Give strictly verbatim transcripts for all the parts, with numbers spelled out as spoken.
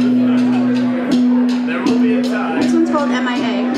There will be a time. This one's called M I A.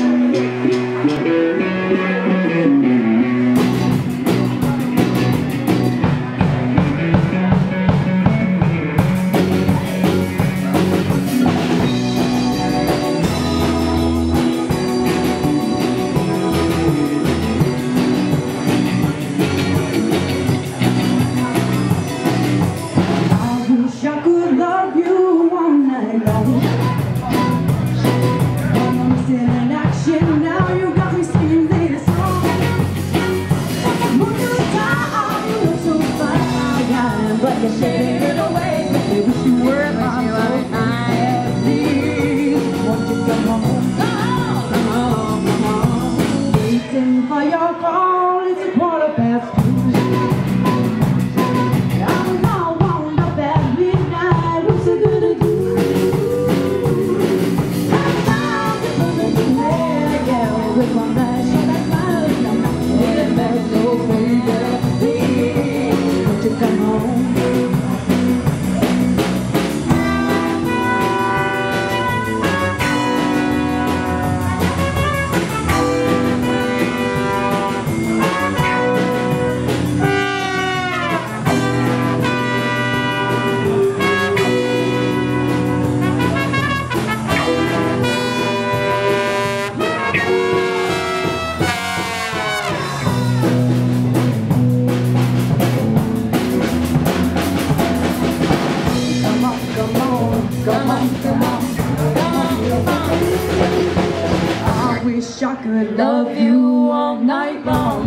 I could love you all night long.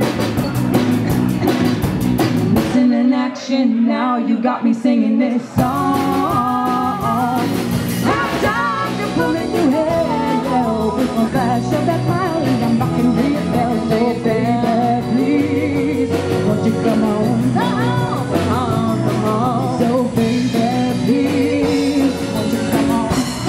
Listen in action, now you got me singing this song. Half time you're pulling your hair, yeah, with my flash of that smile, and I'm rocking real well. So baby, please, won't you come on? Come on, come on, come on. So baby, please, won't you come on?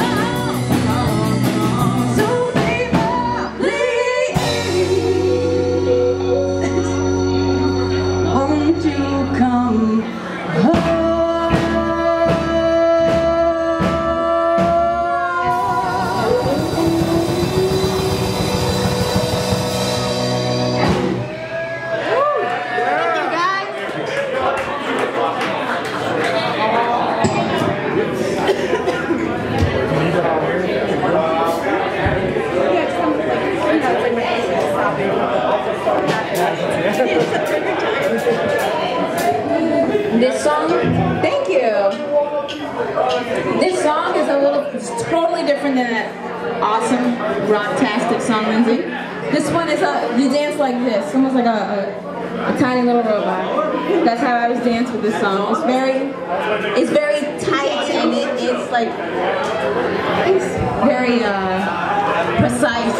This song, thank you. This song is a little, it's totally different than that awesome rock-tastic song, Lindsay. This one is a, you dance like this, almost like a, a, a tiny little robot. That's how I was dancing with this song. It's very, it's very tight and it, it's like, it's very uh, precise.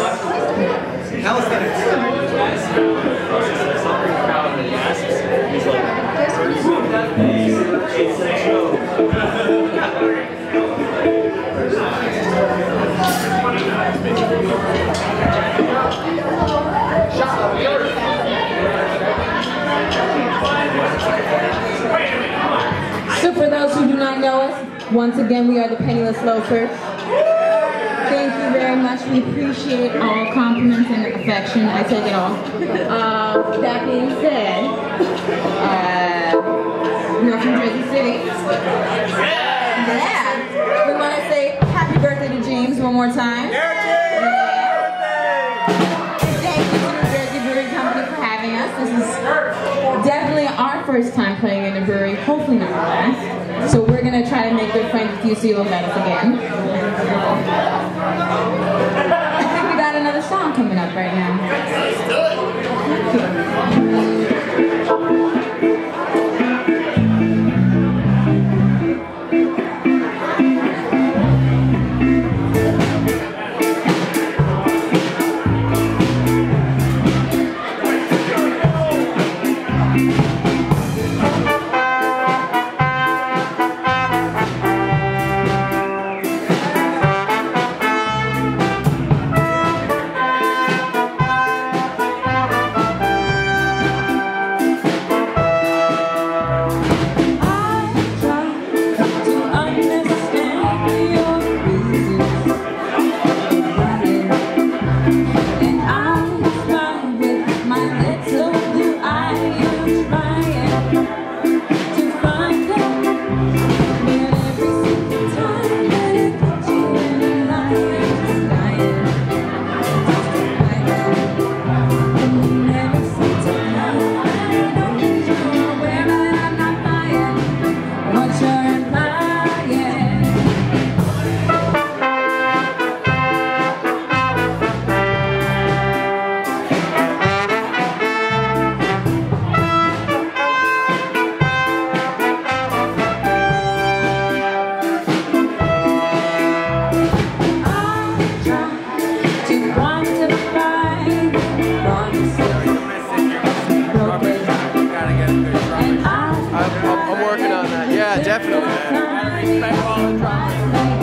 So for those who do not know us, once again we are the Penniless Loafers. Thank you very much. We appreciate all compliments and affection. I take it all. Uh, that being said, uh, we're from Jersey City. Yeah. We want to say happy birthday to James one more time. Yeah. And thank you to the Jersey Brewing Company for having us. This is definitely our first time playing in a brewery. Hopefully not our last. So we're going to try to make good friends with you so you'll let us again. I think we got another song coming up right now. try to quantify promises broken. And I I'm, I'm, I'm working on that. Yeah, definitely, man. Respect all the drummers.